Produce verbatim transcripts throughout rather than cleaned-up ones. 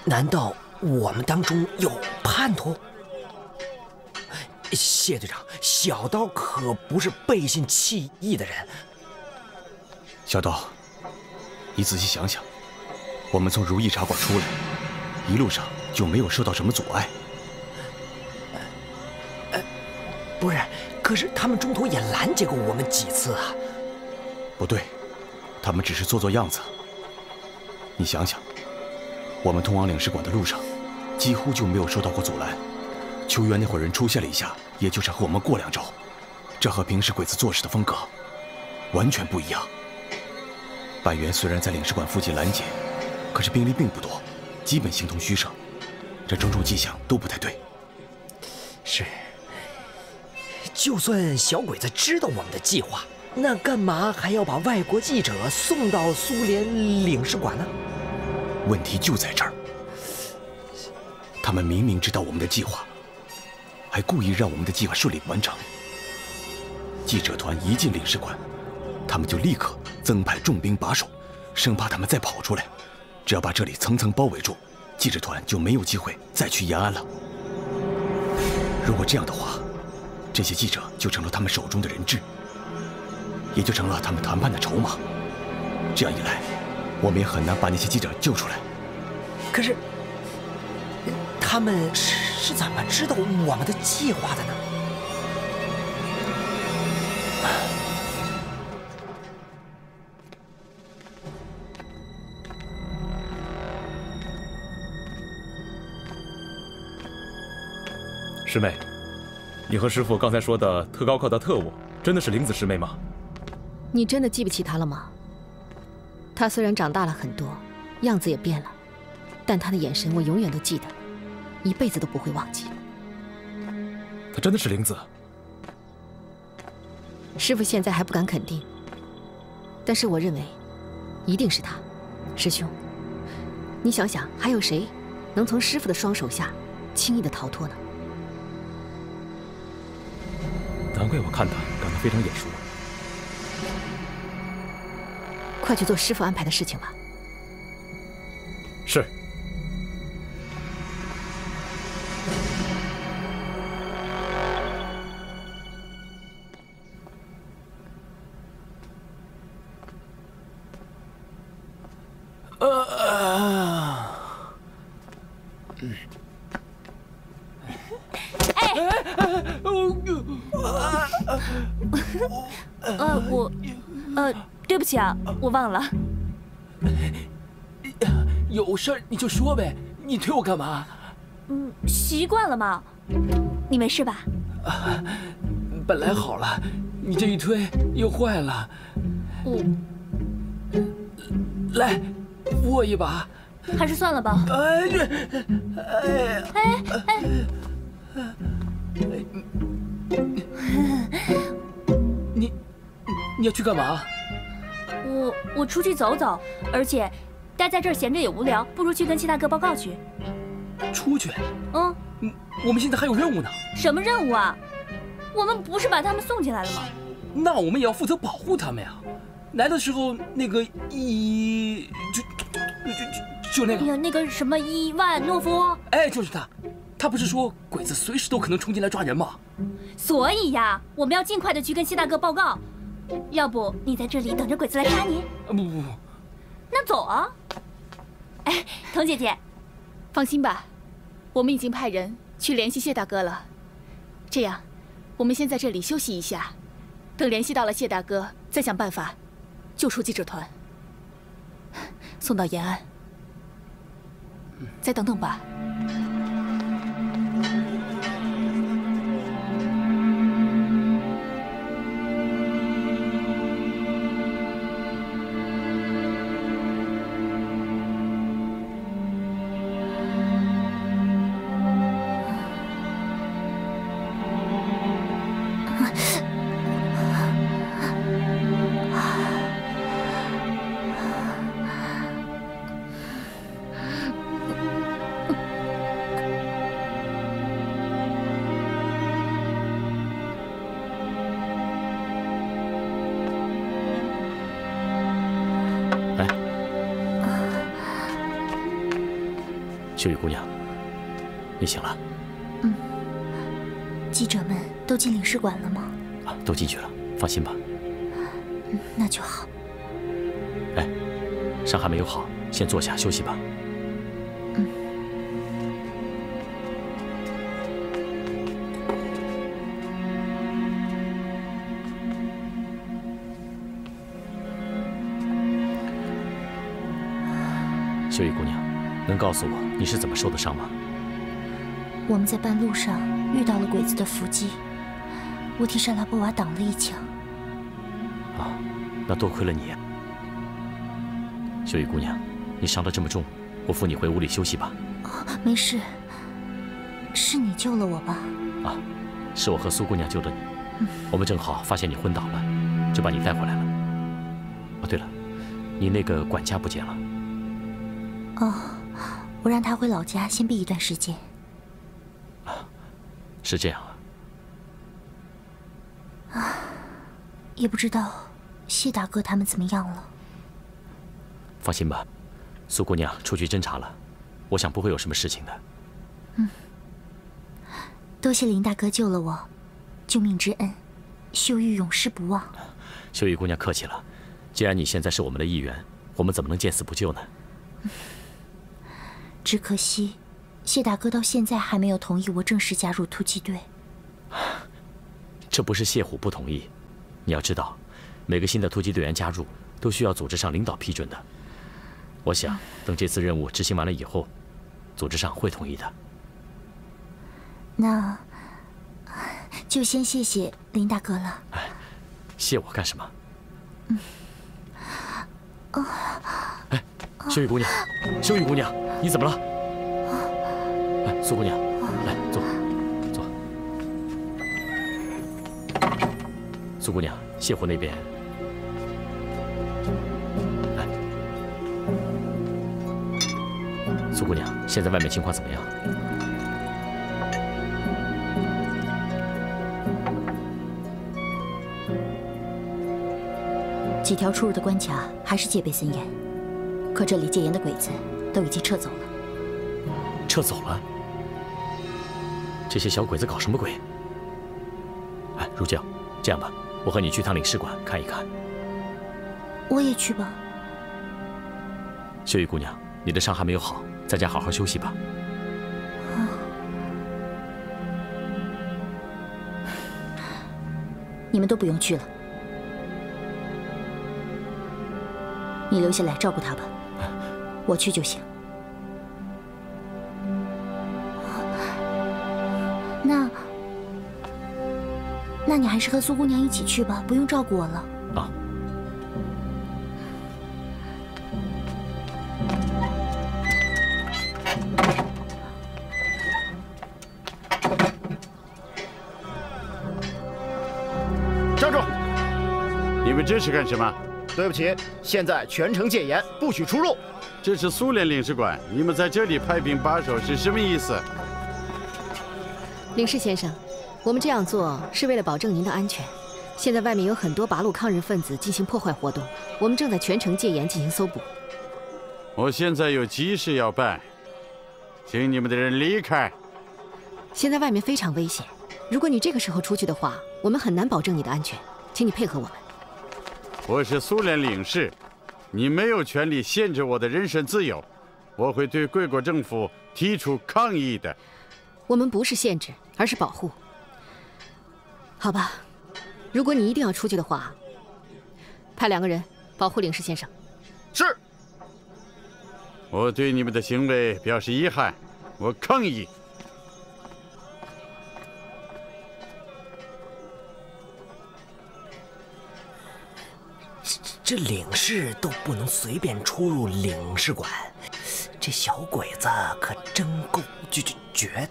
难道我们当中有叛徒？谢队长，小刀可不是背信弃义的人。 小刀，你仔细想想，我们从如意茶馆出来，一路上就没有受到什么阻碍。 呃，不是，可是他们中途也拦截过我们几次啊。 不对，他们只是做做样子。你想想，我们通往领事馆的路上，几乎就没有受到过阻拦。秋园那伙人出现了一下，也就是和我们过两招，这和平时鬼子做事的风格完全不一样。板垣虽然在领事馆附近拦截，可是兵力并不多，基本形同虚设，这种种迹象都不太对。 是，就算小鬼子知道我们的计划，那干嘛还要把外国记者送到苏联领事馆呢？ 问题就在这儿，他们明明知道我们的计划，还故意让我们的计划顺利完成。记者团一进领事馆，他们就立刻增派重兵把守，生怕他们再跑出来。只要把这里层层包围住，记者团就没有机会再去延安了。如果这样的话，这些记者就成了他们手中的人质，也就成了他们谈判的筹码。这样一来，我们也很难把那些记者救出来。 可是，他们是是怎么知道我们的计划的呢？ 师妹，你和师傅刚才说的特高课的特务，真的是玲子师妹吗？ 你真的记不起她了吗？她虽然长大了很多，样子也变了，但她的眼神我永远都记得，一辈子都不会忘记。 她真的是玲子？ 师傅现在还不敢肯定，但是我认为，一定是她。师兄，你想想，还有谁能从师傅的双手下轻易的逃脱呢？ 难怪我看他感到非常眼熟。 快去做师傅安排的事情吧。 是。 呃，嗯。 呃，我，呃，对不起啊，我忘了。 有事儿你就说呗，你推我干嘛？ 嗯，习惯了嘛。你没事吧？ 啊，本来好了，你这一推又坏了。 我， 来，握一把。 还是算了吧。 哎，这，哎， 哎哎。 你你要去干嘛？ 我我出去走走，而且待在这儿闲着也无聊，不如去跟戚大哥报告去。 出去？ 嗯， 我们现在还有任务呢。 什么任务啊？我们不是把他们送进来了吗？ 那我们也要负责保护他们呀。来的时候那个伊就就就就那个， 哎呀，那个什么伊万诺夫， 哎，就是他。他不是说鬼子随时都可能冲进来抓人吗？ 所以呀，我们要尽快的去跟戚大哥报告。要不你在这里等着鬼子来抓你？ 不不不， 那走啊！哎，童姐姐， 放心吧，我们已经派人去联系谢大哥了。这样，我们先在这里休息一下，等联系到了谢大哥，再想办法救出记者团，送到延安。再等等吧。 秀玉姑娘，你醒了。 嗯。记者们都进领事馆了吗？ 啊，都进去了，放心吧。 嗯，那就好。 哎，伤还没有好，先坐下休息吧。 嗯。 秀玉姑娘，能告诉我你是怎么受的伤吗？ 我们在半路上遇到了鬼子的伏击，我替莎拉波娃挡了一枪。 啊，那多亏了你啊。秀玉姑娘，你伤得这么重，我扶你回屋里休息吧。 哦，没事。是你救了我吧？ 啊，是我和苏姑娘救了你。 嗯， 我们正好发现你昏倒了，就把你带回来了。哦，对了，你那个管家不见了。 哦，我让他回老家先避一段时间。 啊，是这样啊。啊，也不知道谢大哥他们怎么样了。 放心吧，苏姑娘出去侦查了，我想不会有什么事情的。 嗯，多谢林大哥救了我，救命之恩，秀玉永世不忘。 秀玉姑娘客气了，既然你现在是我们的一员，我们怎么能见死不救呢？ 嗯，只可惜，谢大哥到现在还没有同意我正式加入突击队。 这不是谢虎不同意，你要知道，每个新的突击队员加入都需要组织上领导批准的。我想，等这次任务执行完了以后，组织上会同意的。 那就先谢谢林大哥了。 哎，谢我干什么？ 嗯。哦。 哎，秀玉姑娘，秀玉姑娘，你怎么了？哎，苏姑娘，来坐，坐。苏姑娘，谢虎那边。来，苏姑娘，现在外面情况怎么样？ 几条出入的关卡还是戒备森严，可这里戒严的鬼子都已经撤走了。 撤走了？这些小鬼子搞什么鬼？哎，如将，这样吧，我和你去趟领事馆看一看。 我也去吧。 秀玉姑娘，你的伤还没有好，在家好好休息吧。 啊。你们都不用去了。你留下来照顾他吧，我去就行。那，那你还是和苏姑娘一起去吧，不用照顾我了。 啊。 站住！你们这是干什么？对不起，现在全城戒严，不许出入。 这是苏联领事馆，你们在这里派兵把守是什么意思？ 领事先生，我们这样做是为了保证您的安全。现在外面有很多八路抗日分子进行破坏活动，我们正在全城戒严进行搜捕。 我现在有急事要办，请你们的人离开。 现在外面非常危险，如果你这个时候出去的话，我们很难保证你的安全，请你配合我们。 我是苏联领事，你没有权利限制我的人身自由，我会对贵国政府提出抗议的。 我们不是限制，而是保护。好吧，如果你一定要出去的话，派两个人保护领事先生。 是。 我对你们的行为表示遗憾，我抗议。 这领事都不能随便出入领事馆，这小鬼子可真够绝绝绝的。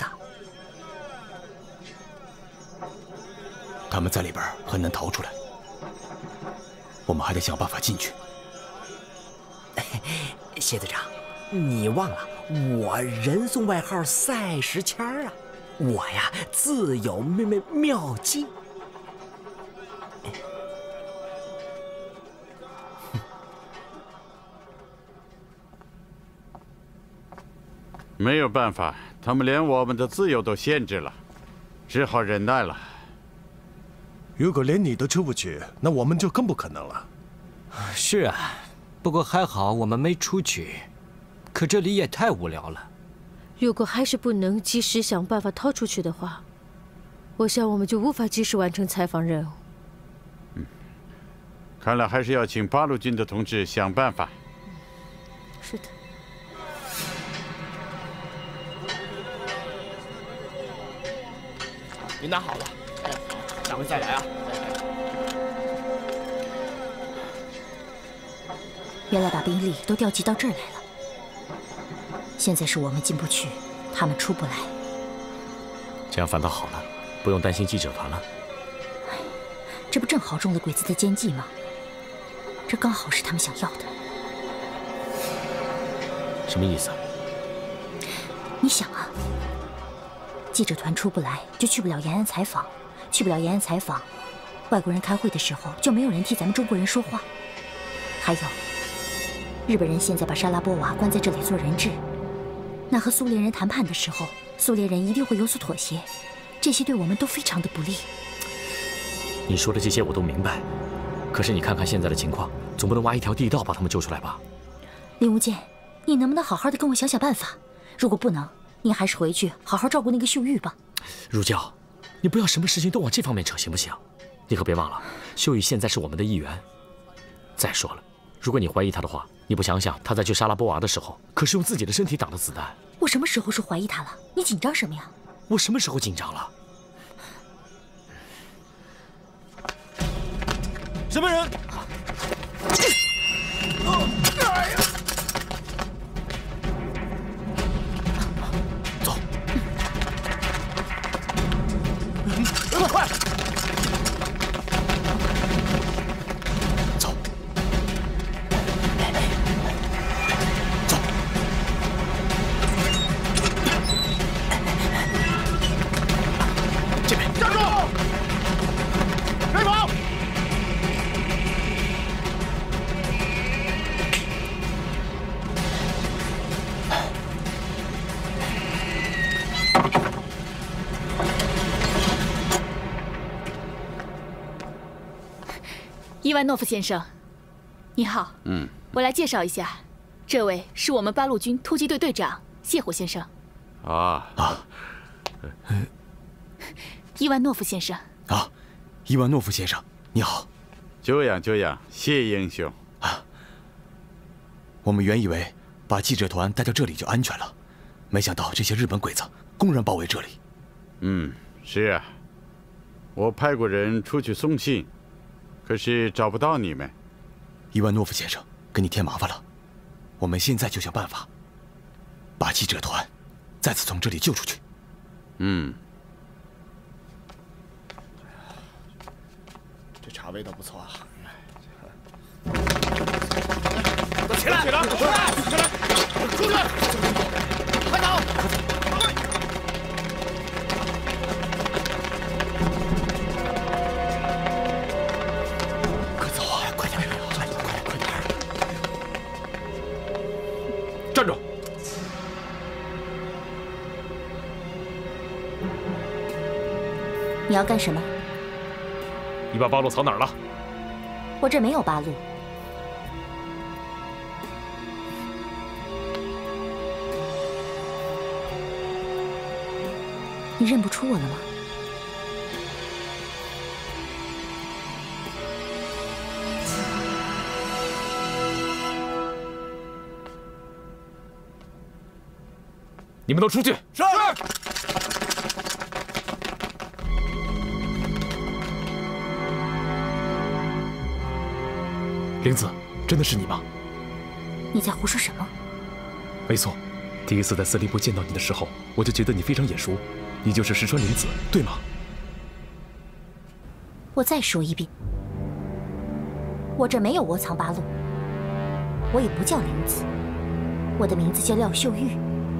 他们在里边很难逃出来，我们还得想办法进去。 谢队长，你忘了我人送外号赛时迁啊，我呀自有妙妙妙计。 没有办法，他们连我们的自由都限制了，只好忍耐了。 如果连你都出不去，那我们就更不可能了。 是啊，不过还好我们没出去，可这里也太无聊了。 如果还是不能及时想办法逃出去的话，我想我们就无法及时完成采访任务。 嗯，看来还是要请八路军的同志想办法。 是的。 你拿好了，下回再来啊。 原来把兵力都调集到这儿来了。现在是我们进不去，他们出不来。 这样反倒好了，不用担心记者团了。 这不正好中了鬼子的奸计吗？这刚好是他们想要的。 什么意思啊？ 你想啊，记者团出不来，就去不了延安采访，去不了延安采访，外国人开会的时候就没有人替咱们中国人说话。还有，日本人现在把沙拉波娃关在这里做人质，那和苏联人谈判的时候，苏联人一定会有所妥协，这些对我们都非常的不利。 你说的这些我都明白，可是你看看现在的情况，总不能挖一条地道把他们救出来吧？ 林无间，你能不能好好的跟我想想办法？如果不能，你还是回去好好照顾那个秀玉吧。 如教，你不要什么事情都往这方面扯，行不行？你可别忘了，秀玉现在是我们的一员。再说了，如果你怀疑他的话，你不想想他在救沙拉波娃的时候，可是用自己的身体挡的子弹。 我什么时候说怀疑他了？你紧张什么呀？ 我什么时候紧张了？ 什么人？ 走！ 快！ 走！走！这边！ 站住！别跑！ 伊万诺夫先生，你好。 嗯， 我来介绍一下，这位是我们八路军突击队队长谢虎先生。 啊啊！ 伊万诺夫先生。 啊，伊万诺夫先生，你好。 久仰久仰，谢英雄。 啊，我们原以为把记者团带到这里就安全了，没想到这些日本鬼子公然包围这里。 嗯，是啊，我派过人出去送信。可是找不到你们， 伊万诺夫先生，给你添麻烦了。我们现在就想办法，把记者团再次从这里救出去。 嗯， 这茶味道不错啊！ 起来！起来！起来！起来！出去！快走！ 站住！ 你要干什么？ 你把八路藏哪儿了？ 我这没有八路。你认不出我了吗？ 你们都出去！ 是。 玲子，真的是你吗？ 你在胡说什么？ 没错，第一次在司令部见到你的时候，我就觉得你非常眼熟，你就是石川玲子，对吗？ 我再说一遍，我这没有窝藏八路，我也不叫玲子，我的名字叫廖秀玉。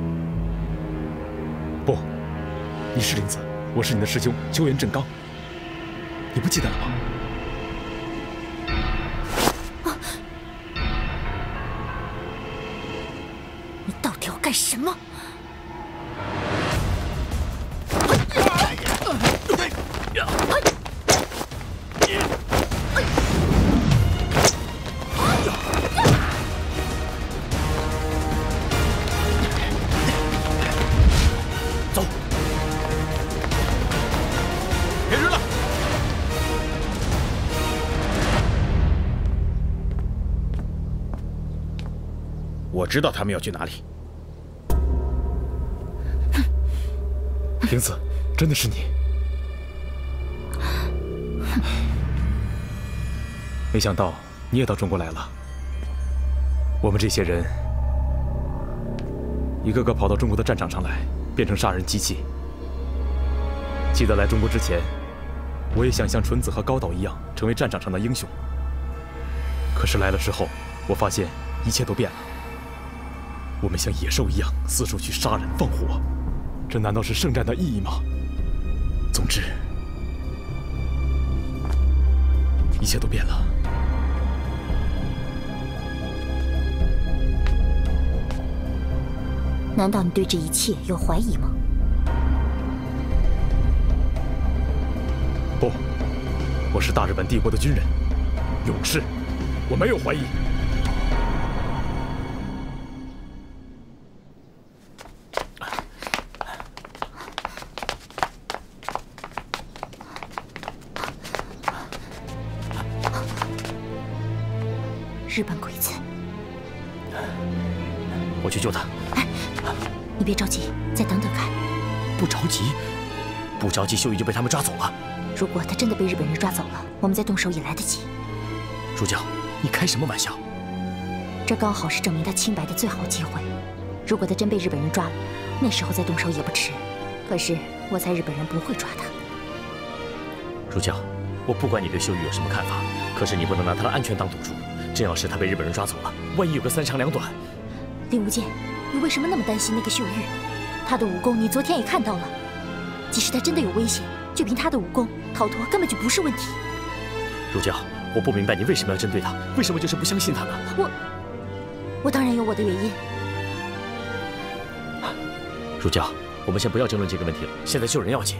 不，你是玲子，我是你的师兄秋原正刚，你不记得了吗？ 啊！你到底要干什么？ 走， 别人了。 我知道他们要去哪里。 玲子，真的是你。没想到你也到中国来了。我们这些人，一个个跑到中国的战场上来，变成杀人机器。记得来中国之前，我也想像纯子和高岛一样，成为战场上的英雄。可是来了之后，我发现一切都变了。我们像野兽一样四处去杀人放火，这难道是圣战的意义吗？总之，一切都变了。 难道你对这一切有怀疑吗？ 不，我是大日本帝国的军人，勇士，我没有怀疑。 日本鬼子， 我去救他。 哎，你别着急，再等等看。 不着急，不着急，秀玉就被他们抓走了。 如果他真的被日本人抓走了，我们再动手也来得及。 主教，你开什么玩笑？ 这刚好是证明他清白的最好机会。如果他真被日本人抓了，那时候再动手也不迟。可是我猜日本人不会抓他。 主教，我不管你对秀玉有什么看法，可是你不能拿她的安全当赌注。真要是她被日本人抓走了，万一有个三长两短。 林无间，你为什么那么担心那个秀玉？她的武功你昨天也看到了，即使她真的有危险，就凭她的武功，逃脱根本就不是问题。 主教，我不明白你为什么要针对她，为什么就是不相信她呢？ 我，我当然有我的原因。 主教，我们先不要争论这个问题了，现在救人要紧。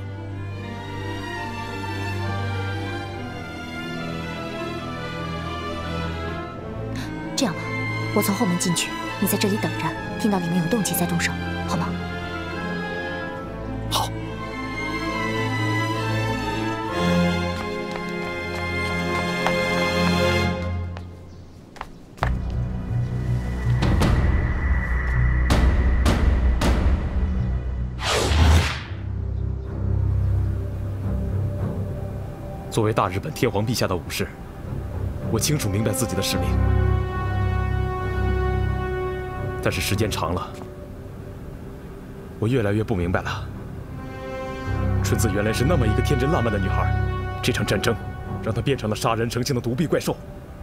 这样吧，我从后门进去，你在这里等着，听到里面有动静再动手，好吗？ 好。作为大日本天皇陛下的武士，我清楚明白自己的使命。但是时间长了，我越来越不明白了。纯子原来是那么一个天真烂漫的女孩，这场战争让她变成了杀人成性的独臂怪兽。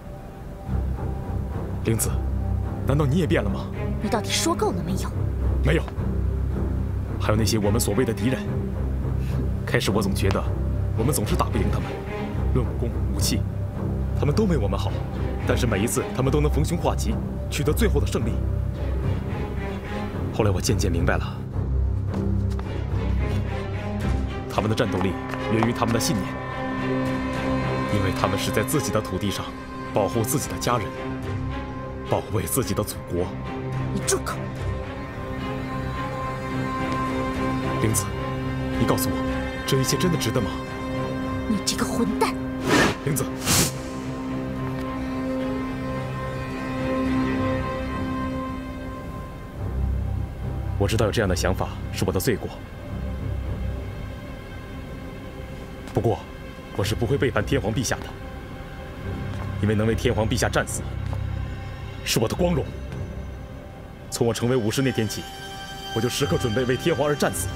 玲子，难道你也变了吗？ 你到底说够了没有？ 没有。还有那些我们所谓的敌人。开始我总觉得我们总是打不赢他们，论武功、武器，他们都没我们好。但是每一次他们都能逢凶化吉，取得最后的胜利。后来我渐渐明白了，他们的战斗力源于他们的信念，因为他们是在自己的土地上保护自己的家人，保卫自己的祖国。 你住口！ 玲子，你告诉我，这一切真的值得吗？ 你这个混蛋！ 玲子。我知道有这样的想法是我的罪过，不过我是不会背叛天皇陛下的，因为能为天皇陛下战死，是我的光荣。从我成为武士那天起，我就时刻准备为天皇而战死。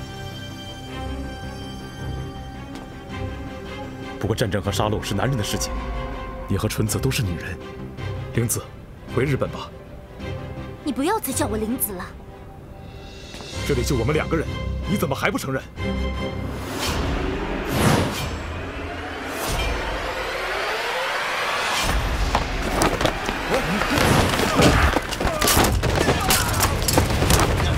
不过战争和杀戮是男人的事情，你和纯子都是女人。玲子，回日本吧。 你不要再叫我玲子了。 这里就我们两个人，你怎么还不承认？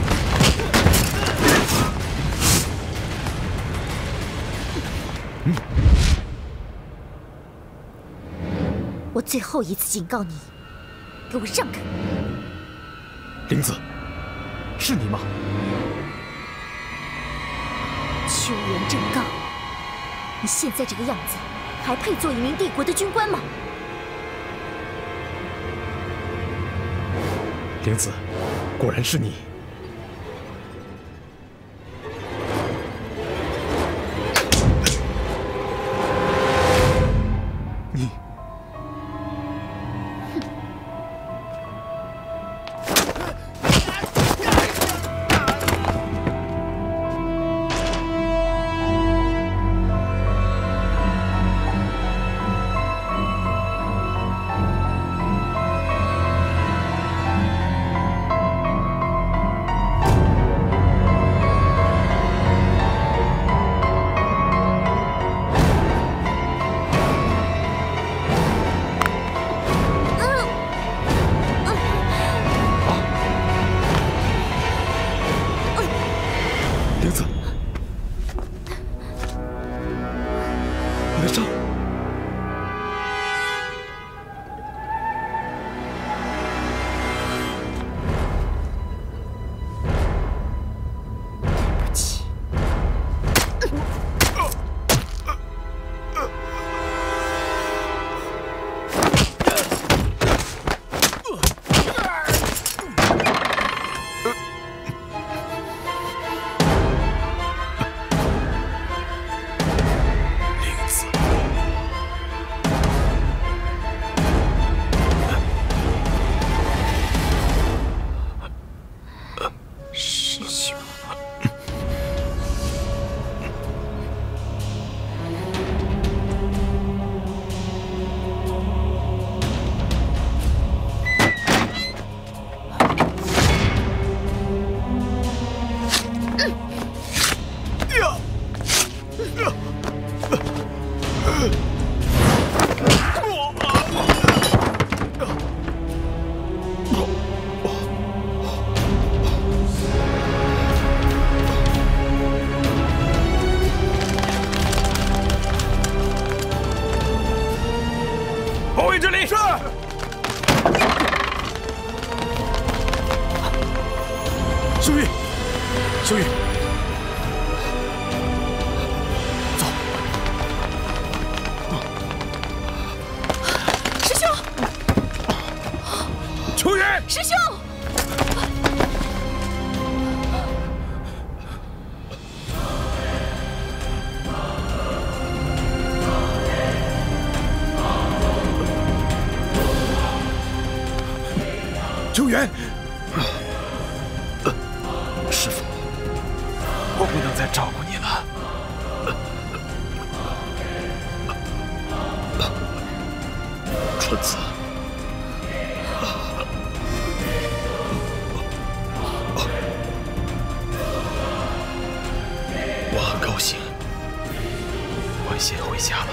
嗯。 最后一次警告你，给我让开！ 灵子，是你吗？ 秋原正刚，你现在这个样子，还配做一名帝国的军官吗？ 灵子，果然是你。你。 秋元，师父，我不能再照顾你了。春子，我很高兴，我先回家了。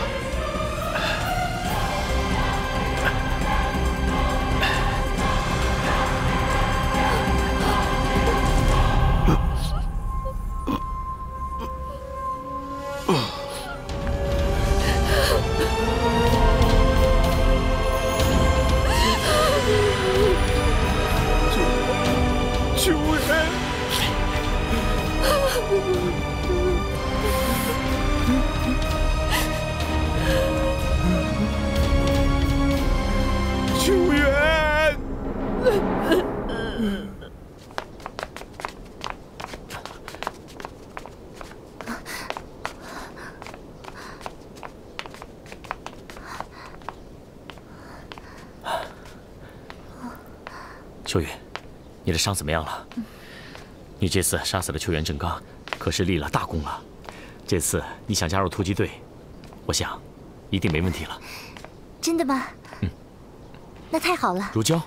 秋雨，你的伤怎么样了？你这次杀死了秋元正刚，可是立了大功了。这次你想加入突击队，我想一定没问题了。 真的吗？ 嗯， 那太好了。 如胶，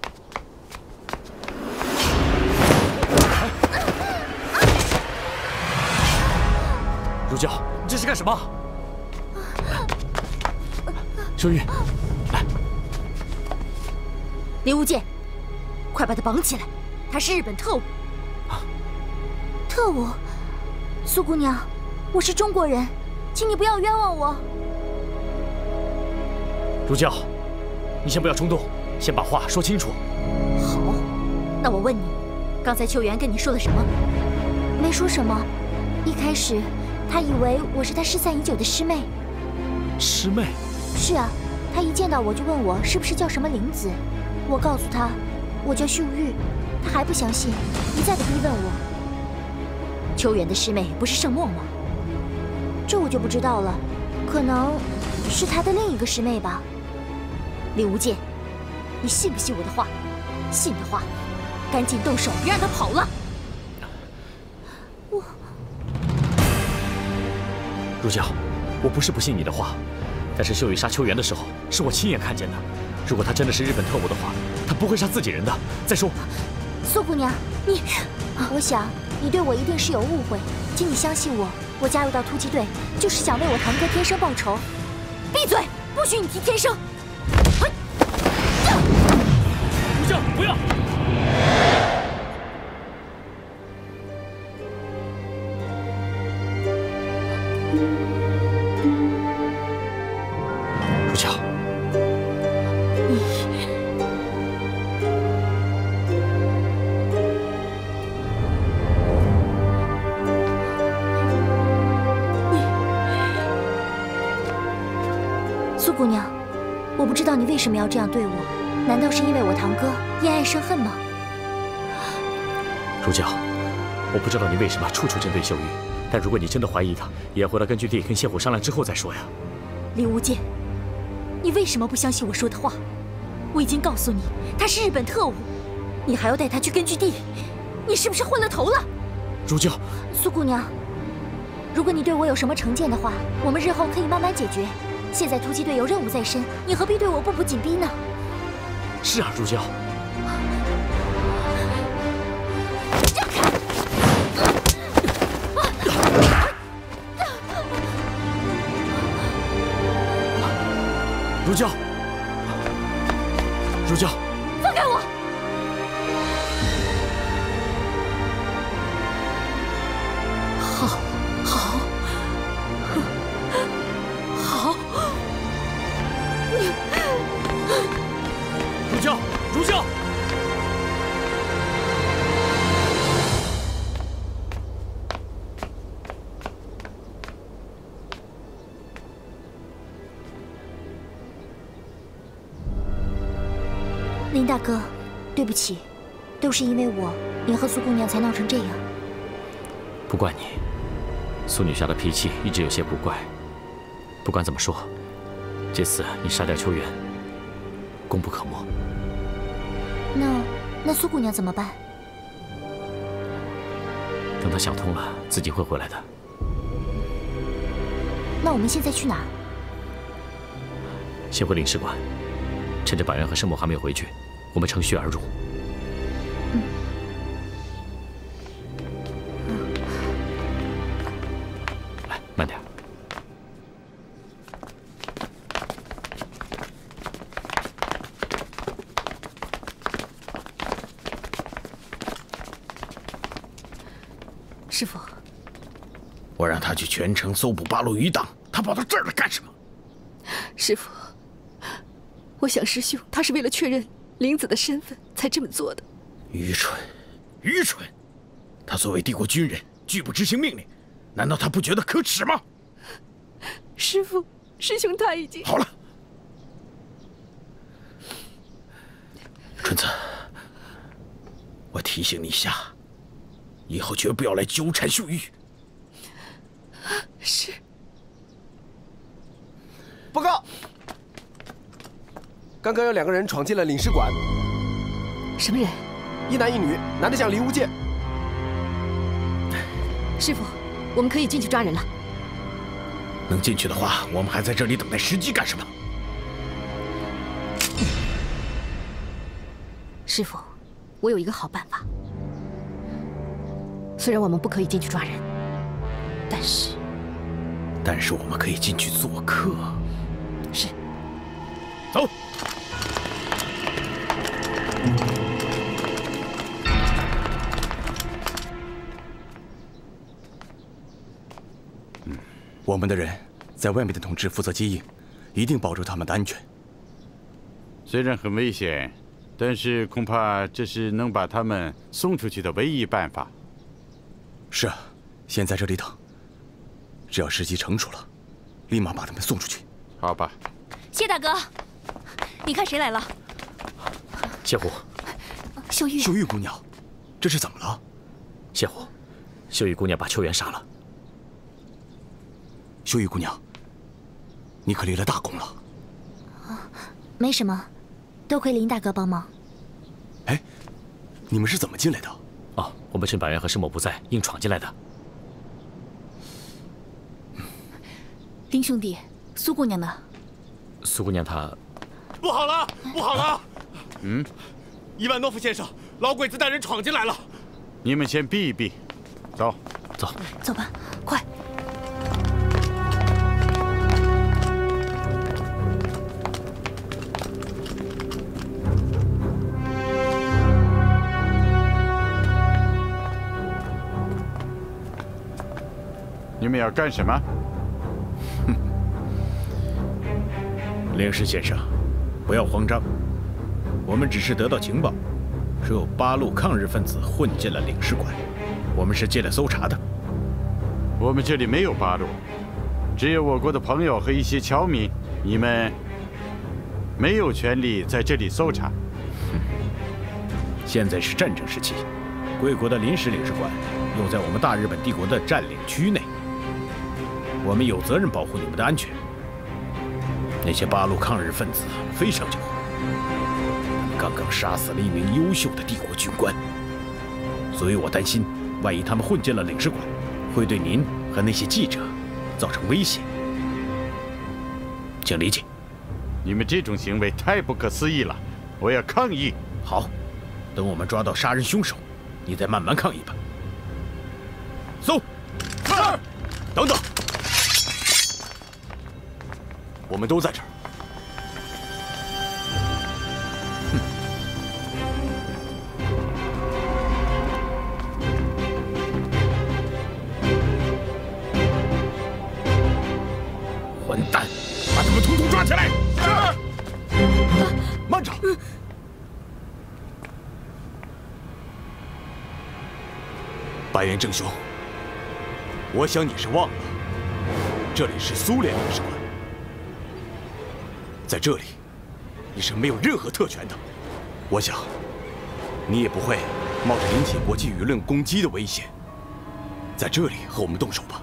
如胶，你这是干什么？秋雨，来， 林无忌。 快把他绑起来！他是日本特务。 啊！ 特务，苏姑娘，我是中国人，请你不要冤枉我。 如胶， 你先不要冲动，先把话说清楚。 好，那我问你，刚才秋元跟你说了什么？没说什么。一开始，他以为我是他失散已久的师妹。 师妹？ 是啊，他一见到我就问我是不是叫什么玲子。我告诉他，我叫秀玉，他还不相信，一再的逼问我。秋元的师妹不是盛默吗？这我就不知道了，可能是他的另一个师妹吧。李无忌，你信不信我的话？信的话，赶紧动手，别让他跑了。我， 如教，我不是不信你的话，但是秀玉杀秋元的时候，是我亲眼看见的。如果他真的是日本特务的话，他不会杀自己人的。再说， 苏姑娘，你，我想你对我一定是有误会，请你相信我，我加入到突击队就是想为我堂哥天生报仇。闭嘴，不许你提天生。 如教，不要！如教， 苏姑娘，我不知道你为什么要这样对我。难道是因为我堂哥厌爱生恨吗？ 如教，我不知道你为什么处处针对秀玉，但如果你真的怀疑她，也要回到根据地跟谢虎商量之后再说呀。 李无忌，你为什么不相信我说的话？我已经告诉你，他是日本特务，你还要带他去根据地，你是不是昏了头了？ 如教， 苏姑娘，如果你对我有什么成见的话，我们日后可以慢慢解决。现在突击队有任务在身，你何必对我步步紧逼呢？ 是啊，如教。 让开！ 如教，如教， 放开我！好，好，好。 如教，如教。 林大哥，对不起，都是因为我，你和苏姑娘才闹成这样。 不怪你，苏女侠的脾气一直有些古怪。不管怎么说，这次你杀掉秋元，功不可没。 那那苏姑娘怎么办？ 等她想通了，自己会回来的。 那我们现在去哪儿？ 先回领事馆，趁着板垣和盛默还没有回去，我们乘虚而入。 嗯。 来，慢点。 师傅， 我让他去全城搜捕八路余党，他跑到这儿来干什么？ 师傅，我想师兄他是为了确认玲子的身份才这么做的。 愚蠢，愚蠢！他作为帝国军人，拒不执行命令，难道他不觉得可耻吗？ 师傅，师兄他已经…… 好了，春子，我提醒你一下，以后绝不要来纠缠秀玉。 是。 报告，刚刚有两个人闯进了领事馆。 什么人？ 一男一女，男的像黎无忌。 师傅，我们可以进去抓人了。 能进去的话，我们还在这里等待时机干什么？ 师傅，我有一个好办法。虽然我们不可以进去抓人，但是…… 但是我们可以进去做客。 是。 走。 嗯，我们的人在外面的同志负责接应，一定保住他们的安全。 虽然很危险，但是恐怕这是能把他们送出去的唯一办法。 是啊，先在这里等，只要时机成熟了，立马把他们送出去。 好吧。 谢大哥，你看谁来了？ 谢虎， 秀玉。 秀玉姑娘，这是怎么了？ 谢虎，秀玉姑娘把秋元杀了。 秀玉姑娘，你可立了大功了。 啊，没什么，多亏林大哥帮忙。 哎，你们是怎么进来的？ 哦，我们趁板垣和申某不在，硬闯进来的。 林兄弟，苏姑娘呢？ 苏姑娘她…… 不好了，不好了！ 嗯， 伊万诺夫先生，老鬼子带人闯进来了。 你们先避一避，走， 走， 走吧，快！ 你们要干什么？ 哼，领事先生，不要慌张，我们只是得到情报，说有八路抗日分子混进了领事馆，我们是进来搜查的。 我们这里没有八路，只有我国的朋友和一些侨民，你们没有权利在这里搜查。 现在是战争时期，贵国的临时领事馆又在我们大日本帝国的占领区内。我们有责任保护你们的安全。那些八路抗日分子非常狡猾，他们刚刚杀死了一名优秀的帝国军官，所以我担心，万一他们混进了领事馆，会对您和那些记者造成威胁。请理解。 你们这种行为太不可思议了，我要抗议。 好，等我们抓到杀人凶手，你再慢慢抗议吧。搜， 是。 等等。我们都在这儿。 混蛋，把他们统统抓起来！ 是。 慢着。白岩正兄，我想你是忘了，这里是苏联领事馆。在这里，你是没有任何特权的。我想，你也不会冒着引起国际舆论攻击的危险，在这里和我们动手吧？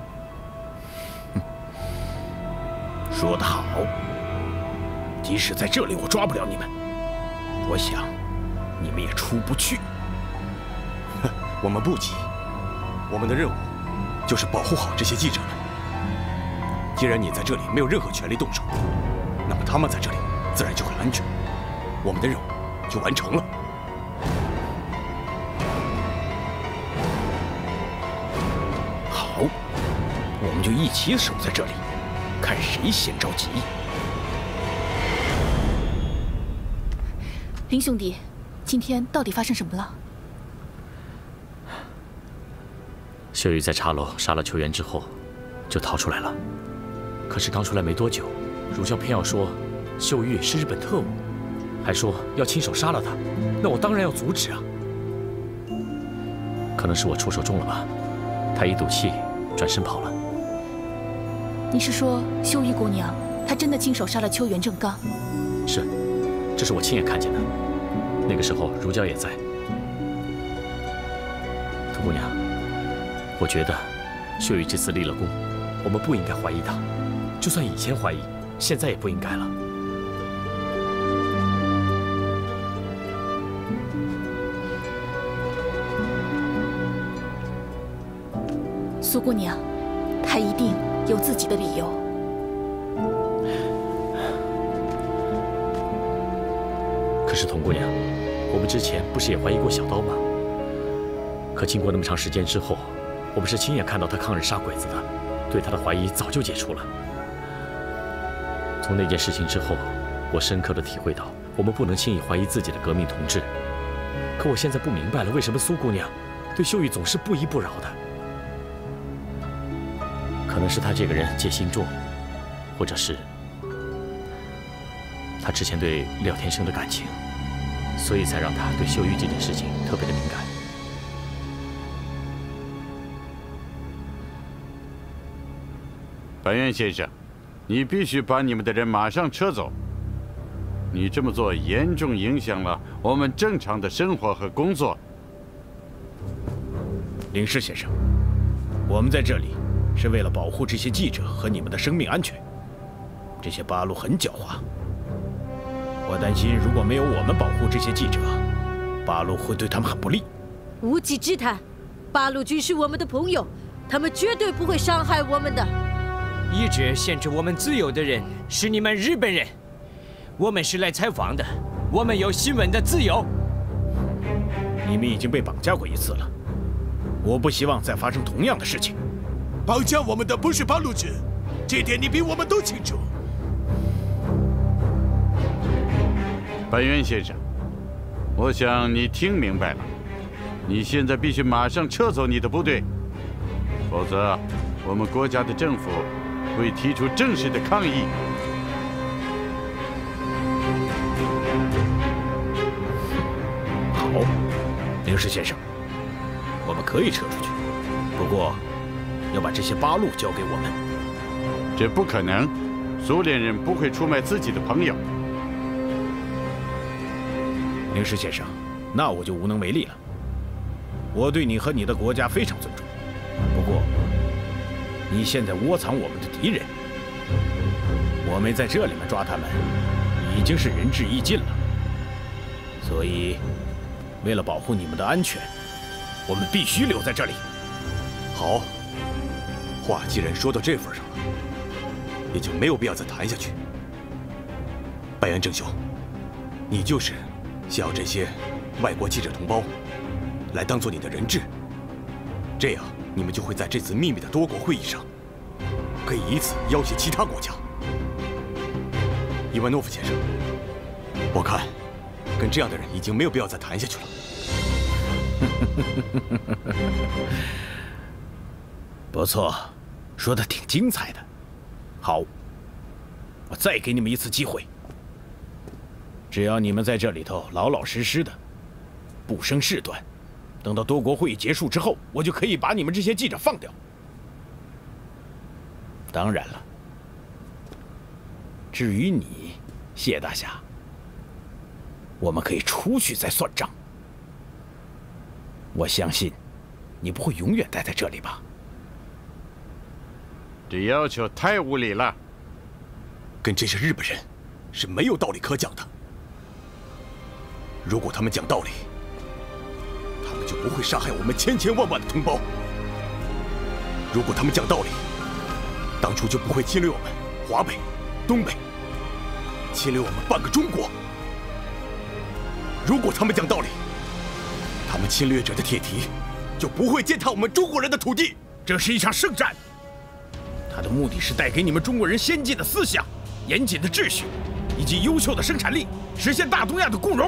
说得好。即使在这里我抓不了你们，我想你们也出不去。 我们不急，我们的任务就是保护好这些记者们。既然你在这里没有任何权利动手，那么他们在这里自然就很安全，我们的任务就完成了。 好，我们就一起守在这里，看谁先着急。 林兄弟，今天到底发生什么了？ 秀玉在茶楼杀了秋元之后，就逃出来了。可是刚出来没多久，如教偏要说秀玉是日本特务，还说要亲手杀了他，那我当然要阻止啊。可能是我出手重了吧，他一赌气转身跑了。 你是说秀玉姑娘她真的亲手杀了秋元正刚？ 是，这是我亲眼看见的。那个时候如教也在。涂姑娘，我觉得秀玉这次立了功，我们不应该怀疑她。就算以前怀疑，现在也不应该了。 苏姑娘，她一定有自己的理由。 可是童姑娘，我们之前不是也怀疑过小刀吗？可经过那么长时间之后，我们是亲眼看到她抗日杀鬼子的，对她的怀疑早就解除了。从那件事情之后，我深刻地体会到，我们不能轻易怀疑自己的革命同志。可我现在不明白了，为什么苏姑娘对秀玉总是不依不饶的？可能是她这个人戒心重，或者是她之前对廖天生的感情，所以才让他对秀玉这件事情特别的敏感。 白渊先生，你必须把你们的人马上撤走。你这么做严重影响了我们正常的生活和工作。 林氏先生，我们在这里是为了保护这些记者和你们的生命安全。这些八路很狡猾，我担心如果没有我们保护这些记者，八路会对他们很不利。 无稽之谈，八路军是我们的朋友，他们绝对不会伤害我们的。 一直限制我们自由的人是你们日本人，我们是来采访的，我们有新闻的自由。 你们已经被绑架过一次了，我不希望再发生同样的事情。 绑架我们的不是八路军，这点你比我们都清楚。 白渊先生，我想你听明白了，你现在必须马上撤走你的部队，否则我们国家的政府会提出正式的抗议。 好，林氏先生，我们可以撤出去，不过要把这些八路交给我们。 这不可能，苏联人不会出卖自己的朋友。 林氏先生，那我就无能为力了。我对你和你的国家非常尊重，不过你现在窝藏我们的敌人，我们在这里面抓他们，已经是仁至义尽了。所以，为了保护你们的安全，我们必须留在这里。 好，话既然说到这份上了，也就没有必要再谈下去。白渊正雄，你就是想要这些外国记者同胞来当做你的人质，这样你们就会在这次秘密的多国会议上，可以以此要挟其他国家。伊万诺夫先生，我看跟这样的人已经没有必要再谈下去了。 不错，说的挺精彩的。好，我再给你们一次机会。只要你们在这里头老老实实的，不生事端，等到多国会议结束之后，我就可以把你们这些记者放掉。当然了，至于你，谢大侠，我们可以出去再算账。我相信，你不会永远待在这里吧？ 这要求太无理了， 跟这些日本人是没有道理可讲的。如果他们讲道理，他们就不会杀害我们千千万万的同胞；如果他们讲道理，当初就不会侵略我们华北、东北，侵略我们半个中国；如果他们讲道理，他们侵略者的铁蹄就不会践踏我们中国人的土地。 这是一场圣战，它的目的是带给你们中国人先进的思想、严谨的秩序，以及优秀的生产力，实现大东亚的共荣。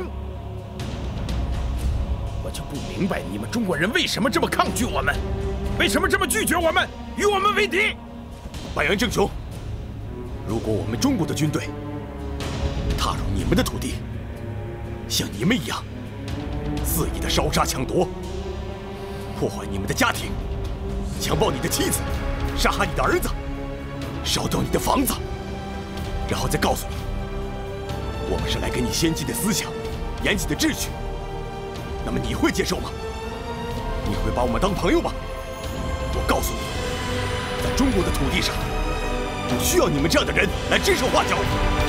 我就不明白你们中国人为什么这么抗拒我们，为什么这么拒绝我们，与我们为敌。 白渊正雄，如果我们中国的军队踏入你们的土地，像你们一样肆意的烧杀抢夺，破坏你们的家庭，强暴你的妻子，杀害你的儿子，烧掉你的房子，然后再告诉你，我们是来给你先进的思想、严谨的秩序，那么你会接受吗？你会把我们当朋友吗？我告诉你，在中国的土地上，不需要你们这样的人来指手画脚。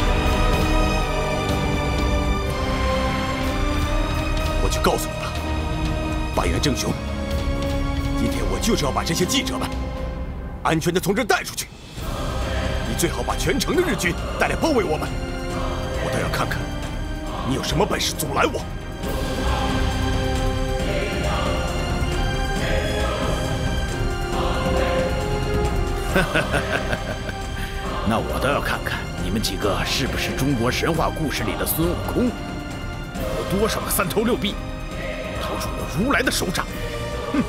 我就告诉你吧，白渊正雄，今天我就是要把这些记者们安全的从这儿带出去。你最好把全城的日军带来包围我们，我倒要看看你有什么本事阻拦我。 那我倒要看看你们几个是不是中国神话故事里的孙悟空，有多少个三头六臂逃出了如来的手掌。哼！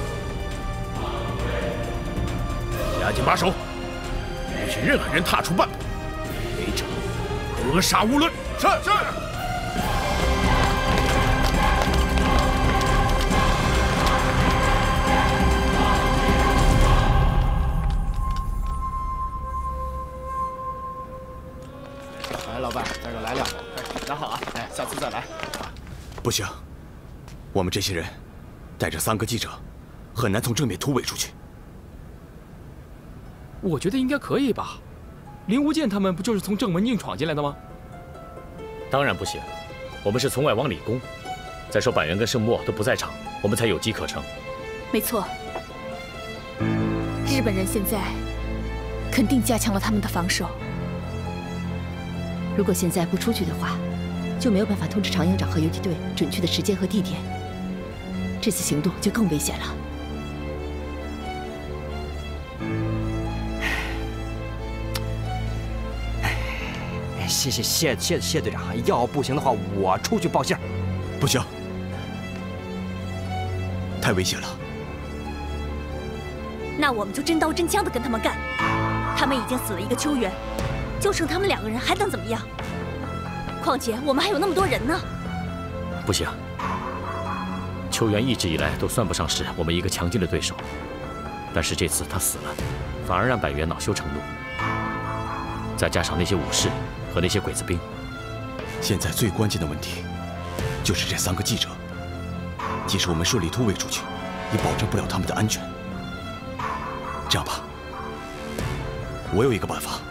加紧把守，不许任何人踏出半步，违者格杀勿论。 是是。 来，老伴，再给我来两个。拿好啊！哎，下次再来。 不行，我们这些人带着三个记者，很难从正面突围出去。 我觉得应该可以吧？林无剑他们不就是从正门硬闯进来的吗？ 当然不行，我们是从外往里攻。再说板垣跟盛墨都不在场，我们才有机可乘。 没错，日本人现在肯定加强了他们的防守。 如果现在不出去的话，就没有办法通知常营长和游击队准确的时间和地点，这次行动就更危险了。 谢谢谢谢谢队长，要不行的话，我出去报信。 不行，太危险了。 那我们就真刀真枪的跟他们干。他们已经死了一个秋元，就剩他们两个人，还能怎么样？况且我们还有那么多人呢。 不行，秋元一直以来都算不上是我们一个强劲的对手，但是这次他死了，反而让板垣恼羞成怒。再加上那些武士和那些鬼子兵， 现在最关键的问题就是这三个记者。即使我们顺利突围出去，也保证不了他们的安全。这样吧，我有一个办法。